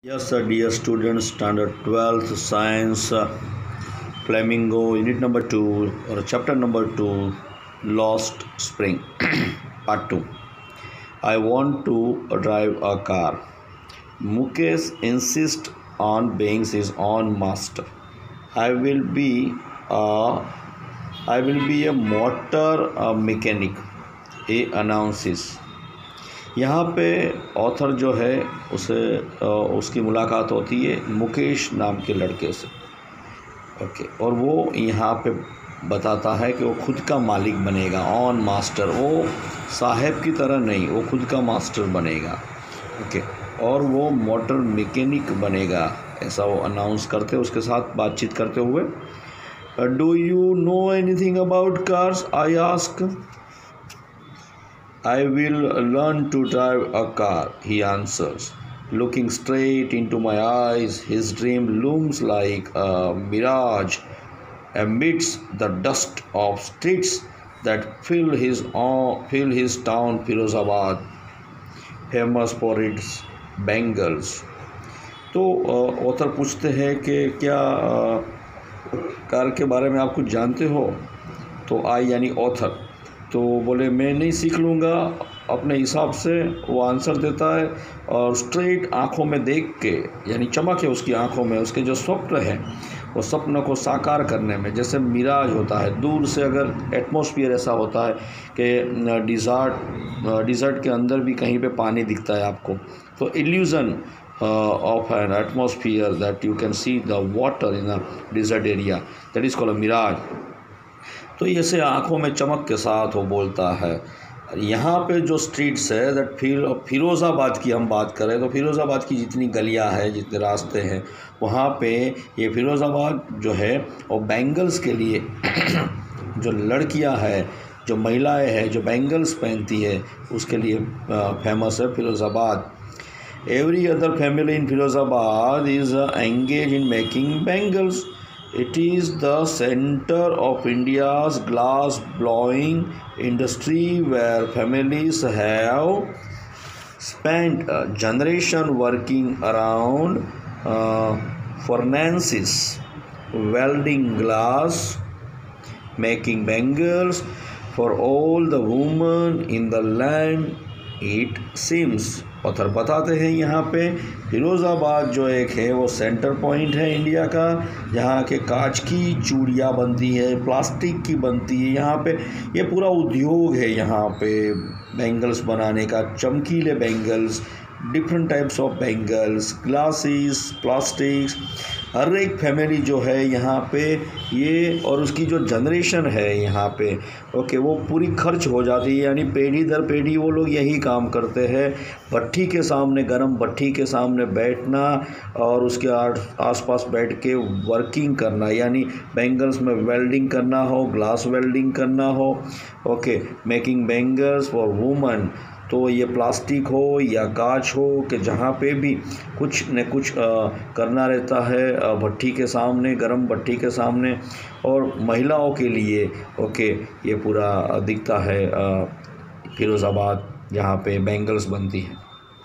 Yes, sir, dear students, standard 12th science, Flamingo, unit number 2, or chapter number 2, Lost Spring, part 2. I want to drive a car. Mukesh insists on being his own master. I will be a motor mechanic, he announces. यहाँ पे author जो है उसकी मुलाकात होती है मुकेश नाम के लड़के से। ओके, और वो यहाँ पे बताता है कि वो खुद का मालिक बनेगा, ऑन मास्टर। वो साहब की तरह नहीं, वो खुद का मास्टर बनेगा। ओके, और वो मोटर मैकेनिक बनेगा, ऐसा वो अनाउंस करते उसके साथ बातचीत करते हुए। Do you know anything about cars? I ask. I will learn to drive a car, he answers. Looking straight into my eyes, his dream looms like a mirage amidst the dust of streets that fill his town Firozabad, famous for its bangles. तो author पूछते हैं कि क्या car के बारे में आप कुछ जानते हो? तो आई यानी ऑथर तो बोले मैं नहीं, सीख लूँगा अपने हिसाब से, वो आंसर देता है। और स्ट्रेट आँखों में देख के, यानी चमक है उसकी आँखों में, उसके जो स्वप्न है वो स्वप्न को साकार करने में, जैसे मिराज होता है दूर से, अगर एटमॉस्फेयर ऐसा होता है कि डिज़र्ट के अंदर भी कहीं पे पानी दिखता है आपको, तो illusion of an atmosphere that you can see the water in a desert area, that is called a mirage. तो ऐसे आँखों में चमक के साथ वो बोलता है। यहाँ पे जो स्ट्रीट्स है दैट फिरोज़ाबाद की हम बात करें तो फिरोज़ाबाद की जितनी गलियाँ हैं, जितने रास्ते हैं, वहाँ पे ये फिरोज़ाबाद जो है वो बैंगल्स के लिए जो लड़कियाँ हैं, जो महिलाएं हैं, जो बैंगल्स पहनती है, उसके लिए फेमस है Firozabad. Every other family in Firozabad is engage in making bangles. It is the center of India's glass blowing industry, where families have spent a generation working around furnaces, welding glass, making bangles for all the women in the land, it seems. Author बताते हैं यहाँ पे फिरोज़ाबाद जो एक है वो centre point है India का, जहाँ के कांच की चूड़ियाँ बनती है, प्लास्टिक की बनती है, यहाँ पे ये पूरा उद्योग है यहाँ पे बैंगल्स बनाने का, चमकीले bangles, different types of bangles, glasses, plastics, हर एक फैमिली जो है यहाँ पे ये, और उसकी जो जनरेशन है यहाँ पे, ओके, वो पूरी खर्च हो जाती है, यानी पीढ़ी दर पीढ़ी वो लोग यही काम करते हैं। भट्ठी के सामने, गरम भट्ठी के सामने बैठना और उसके आसपास बैठ के वर्किंग करना, यानी बैंगल्स में वेल्डिंग करना हो, ग्लास वेल्डिंग करना हो, okay, making bangles for woman. तो ये प्लास्टिक हो या कांच हो, कि जहाँ पे भी कुछ न कुछ करना रहता है भट्ठी के सामने, गरम भट्ठी के सामने, और महिलाओं के लिए, ओके, ये पूरा दिखता है फिरोज़ाबाद जहाँ पे बैंगल्स बनती है।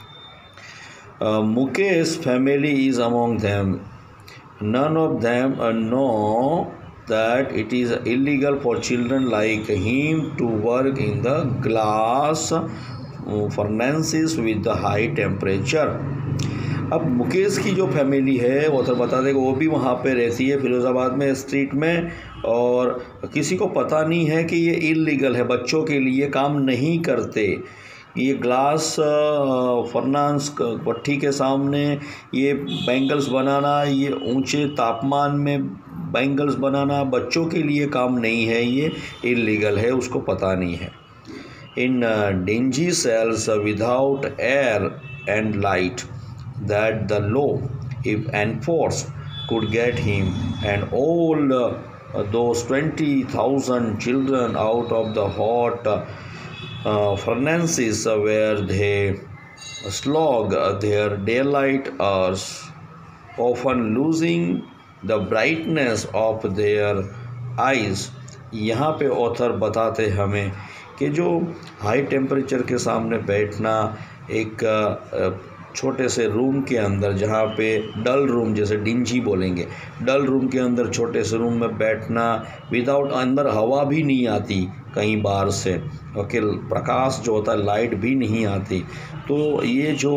Mukesh family is among them. None of them know that it is illegal for children like him to work in the glass furnaces with the high temperature. अब मुकेश की जो फैमिली है वो तो बता दें कि वो भी वहाँ पे रहती है फिरोज़ाबाद में स्ट्रीट में, और किसी को पता नहीं है कि ये इलीगल है, बच्चों के लिए काम नहीं करते। ये ग्लास फर्नांस भट्ठी के सामने ये बैंगल्स बनाना, ये ऊंचे तापमान में बैंगल्स बनाना बच्चों के लिए काम नहीं है, ये इलीगल है, उसको पता नहीं है। इन dingy cells without air and light that the law, if enforced, could get him and all those 20,000 children out of the hot furnaces where they slog their daylight hours, often losing the brightness of their eyes. यहाँ पे author बताते हमें कि जो high temperature के सामने बैठना, एक छोटे से रूम के अंदर, जहाँ पे डल रूम जैसे डिंजी बोलेंगे, डल रूम के अंदर छोटे से रूम में बैठना विदाउट, अंदर हवा भी नहीं आती कहीं बाहर से, ओके, प्रकाश जो होता है लाइट भी नहीं आती। तो ये जो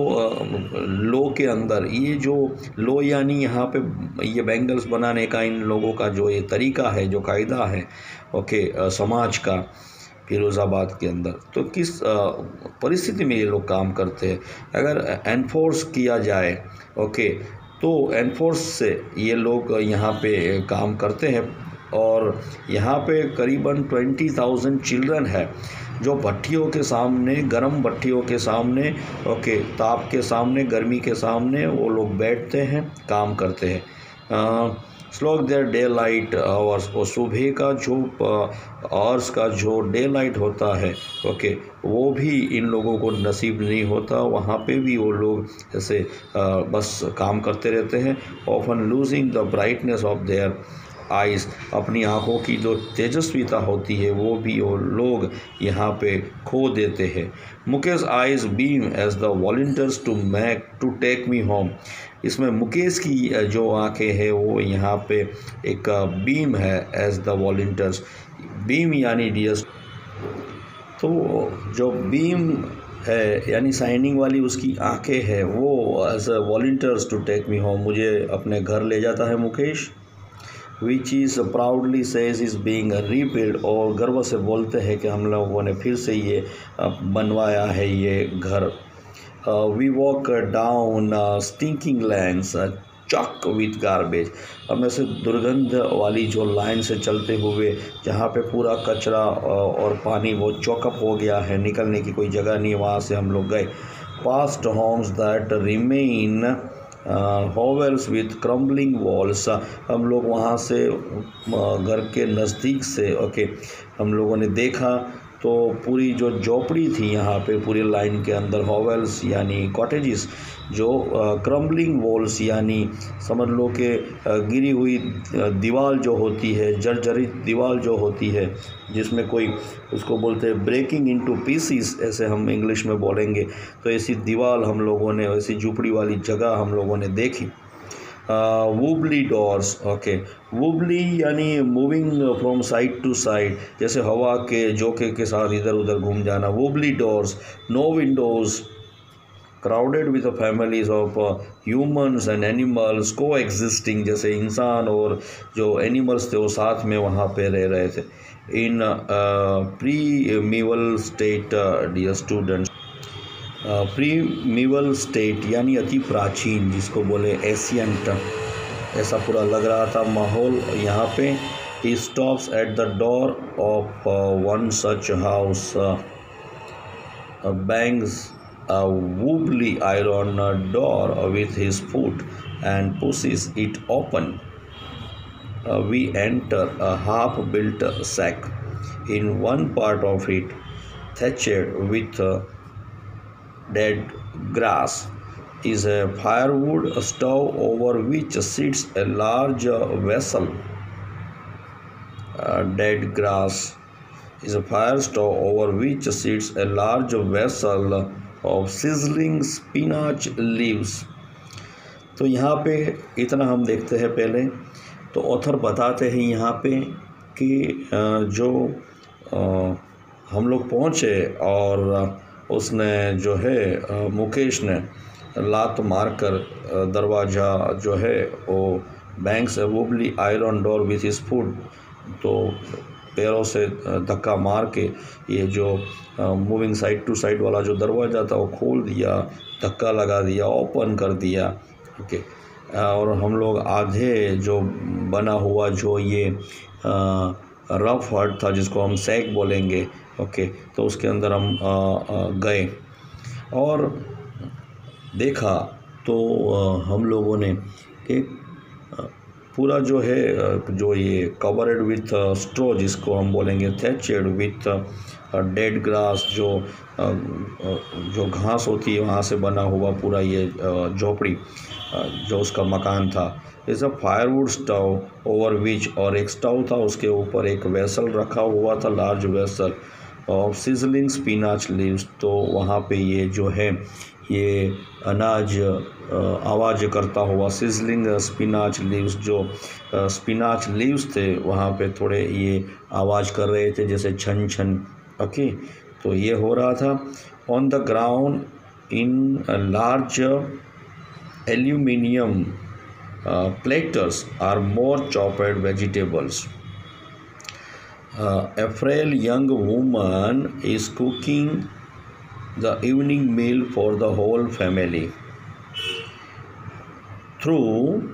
लो के अंदर, ये जो लो यानी यहाँ पे ये बैंगल्स बनाने का इन लोगों का जो ये तरीका है, जो कायदा है, ओके, समाज का फिरोज़ाबाद के अंदर, तो किस परिस्थिति में ये लोग काम करते हैं। अगर एनफोर्स किया जाए, ओके, तो एनफोर्स से ये लोग यहाँ पे काम करते हैं। और यहाँ पे करीबन 20,000 चिल्ड्रन है जो भट्टियों के सामने, गर्म भट्टियों के सामने, ओके, ताप के सामने, गर्मी के सामने वो लोग बैठते हैं, काम करते हैं। Slog their daylight hours, और सुबह का जो आवर्स का जो डे लाइट होता है, ओके, वो भी इन लोगों को नसीब नहीं होता। वहाँ पे भी वो लोग ऐसे बस काम करते रहते हैं। Often losing the brightness of their eyes, अपनी आँखों की जो तेजस्विता होती है वो भी वो लोग यहाँ पे खो देते हैं। Mukesh eyes beam as the volunteers to take me home, इसमें मुकेश की जो आंखें हैं वो यहाँ पे एक बीम है, एज द वॉलंटियर्स, बीम यानी डियर्स, तो जो बीम है यानी शाइनिंग वाली उसकी आंखें हैं, वो as a volunteers to take me home, मुझे अपने घर ले जाता है Mukesh. Which is proudly says is being rebuild, और गर्व से बोलते हैं कि हम लोगों ने फिर से ये बनवाया है ये घर। We walk down stinking lines choke with garbage, हम ऐसे दुर्गंध वाली जो लाइन से चलते हुए, जहाँ पे पूरा कचरा और पानी वो चौकअप हो गया है, निकलने की कोई जगह नहीं, वहाँ से हम लोग गए। Past homes that remain hovels with crumbling walls, हम लोग वहाँ से घर के नज़दीक से, ओके, हम लोगों ने देखा तो पूरी जो झोपड़ी थी यहाँ पे पूरी लाइन के अंदर, होवेल्स यानी कॉटेजेस, जो क्रम्बलिंग वॉल्स यानी समझ लो कि गिरी हुई दीवार जो होती है, जर्जरित दीवार जो होती है, जिसमें कोई उसको बोलते हैं ब्रेकिंग इनटू पीसीस, ऐसे हम इंग्लिश में बोलेंगे। तो ऐसी दीवार हम लोगों ने, ऐसी झुपड़ी वाली जगह हम लोगों ने देखी। वुबली डोर्स, ओके, वुबली यानी moving from side to side, जैसे हवा के झोंके के साथ इधर उधर घूम जाना। Wobbly doors, no windows, crowded with families of humans and animals coexisting, जैसे इंसान और जो एनिमल्स थे वो साथ में वहाँ पे रह रहे थे। In primeval state dear students, primeval state यानी अति प्राचीन, जिसको बोले एशियंट, ऐसा पूरा लग रहा था माहौल यहाँ पे। He stops at the door of one such house, bangs a wobbly iron door with his foot and pushes it open. We enter a half-built shack. In one part of it, thatched with dead grass, is a firewood stove over which sits a large vessel. Dead grass is a fire stove over which sits a large vessel of sizzling spinach leaves. तो यहाँ पे इतना हम देखते हैं पहले, तो author बताते हैं यहाँ पे कि जो हम लोग पहुँचे और उसने जो है मुकेश ने लात मारकर दरवाज़ा जो है वो बैंक से wobbly iron door with his foot, तो पैरों से धक्का मार के ये जो मूविंग साइड टू साइड वाला जो दरवाज़ा था वो खोल दिया, धक्का लगा दिया, ओपन कर दिया, ओके। और हम लोग आधे जो बना हुआ जो ये रफ हट था, जिसको हम सैक बोलेंगे, ओके, तो उसके अंदर हम गए और देखा तो हम लोगों ने कि पूरा जो है जो ये कवर्ड विथ स्ट्रो, जिसको हम बोलेंगे थैचेड विथ डेड ग्रास, जो घास होती है वहाँ से बना हुआ पूरा ये झोपड़ी जो उसका मकान था। Is a firewood stove over which, और एक स्टव था उसके ऊपर एक वेसल रखा हुआ था, large vessel of sizzling spinach leaves, तो वहाँ पे ये जो है ये अनाज आवाज़ करता हुआ, सिजलिंग स्पिनाच लीव्स, जो स्पिनाच लीव्स थे वहाँ पे थोड़े ये आवाज़ कर रहे थे जैसे छन छन। ओके, तो ये हो रहा था। On the ground in large aluminium platters are more chopped vegetables. A frail young woman is cooking the evening meal for the whole family. Through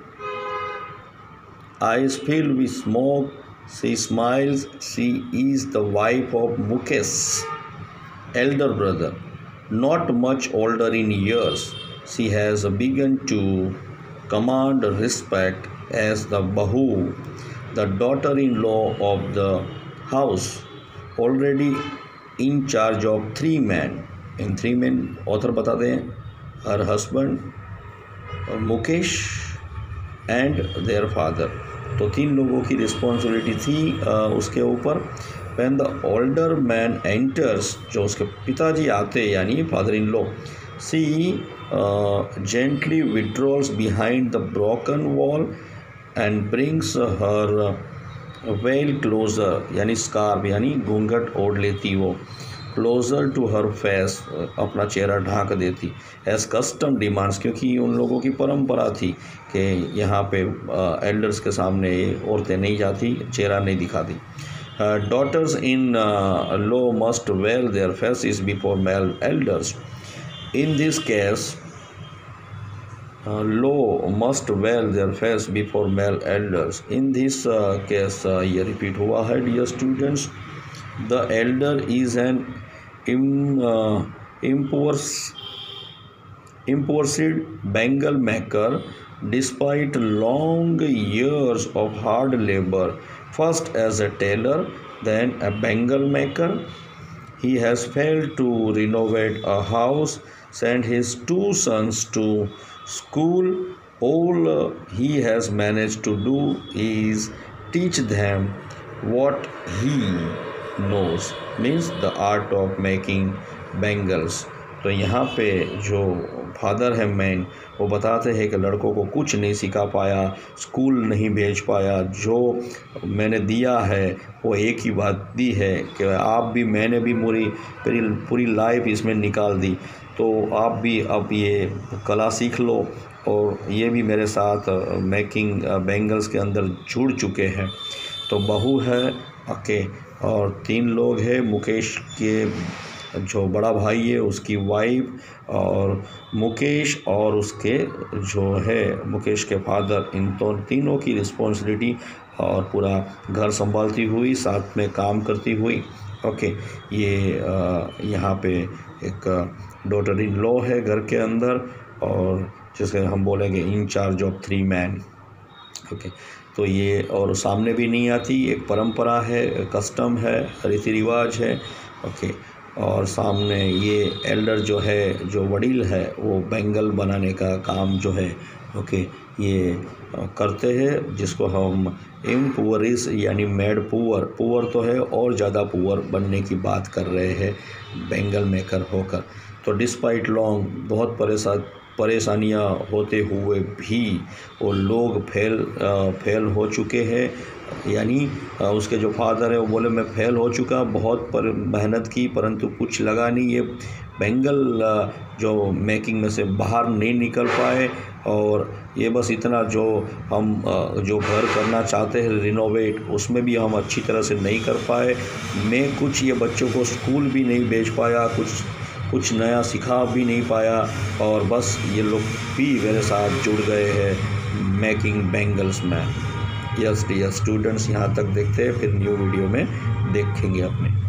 eyes filled with smoke, she smiles. She is the wife of Mukesh's elder brother, not much older in years. She has begun to command respect as the Bahu, the daughter-in-law of the house, already in charge of 3 men. In 3 men, author बता दें, her husband, Mukesh and their father. तो 3 लोगों की responsibility थी उसके ऊपर। When the older man enters, जो उसके पिताजी आते यानी father in law, she gently withdraws behind the broken wall and brings her veil closer, यानी स्कार्फ यानी घूंघट ओढ़ लेती वो, closer to her face, अपना चेहरा ढांक देती, as custom demands, क्योंकि उन लोगों की परंपरा थी कि यहाँ पे एल्डर्स के सामने औरतें नहीं जाती, चेहरा नहीं दिखाती। Daughters in law must veil their faces before male elders. In this case, law must veil their face before male elders. In this case, ये repeat हुआ है dear students. The elder is an impoverished bangle maker. Despite long years of hard labor, first as a tailor, then a bangle maker, he has failed to renovate a house, send his 2 sons to school. All he has managed to do is teach them what he knows, means the art of making bangles. तो यहाँ पे जो father है man, वो बताते हैं कि लड़कों को कुछ नहीं सिखा पाया, स्कूल नहीं भेज पाया, जो मैंने दिया है वो एक ही बात दी है कि आप भी, मैंने भी पूरी लाइफ इसमें निकाल दी, तो आप भी अब ये कला सीख लो और ये भी मेरे साथ मेकिंग बैंगल्स के अंदर जुड़ चुके हैं। तो बहू है ओके, और 3 लोग हैं, मुकेश के जो बड़ा भाई है उसकी वाइफ, और मुकेश और उसके जो है मुकेश के फादर, इन तीनों की रिस्पॉन्सिबिलिटी और पूरा घर संभालती हुई, साथ में काम करती हुई। ओके, ये यहाँ पे एक डॉटर इन लॉ है घर के अंदर, और जिसे हम बोलेंगे in charge of 3 man. Okay, तो ये और सामने भी नहीं आती, एक परंपरा है, कस्टम है, रीति रिवाज है। ओके, और सामने ये एल्डर जो है, जो वडील है, वो बैंगल बनाने का काम जो है ओके ये करते हैं, जिसको हम इम्पुअरिस यानी मेड पुअर तो है और ज़्यादा पुअर बनने की बात कर रहे हैं बैंगल मेकर होकर। तो डिस्पाइट लॉन्ग, बहुत परेशानियां होते हुए भी वो लोग फेल हो चुके हैं, यानी उसके जो फादर है वो बोले मैं फेल हो चुका, बहुत मेहनत की परंतु कुछ लगा नहीं, ये बैंगल जो मेकिंग में से बाहर नहीं निकल पाए, और ये बस इतना जो हम जो घर करना चाहते हैं रिनोवेट, उसमें भी हम अच्छी तरह से नहीं कर पाए। मैं कुछ ये बच्चों को स्कूल भी नहीं भेज पाया, कुछ नया सिखा भी नहीं पाया, और बस ये लोग भी मेरे साथ जुड़ गए हैं मेकिंग बैंगल्स में। यस डियर स्टूडेंट्स, यहाँ तक देखते हैं, फिर न्यू वीडियो में देखेंगे अपने।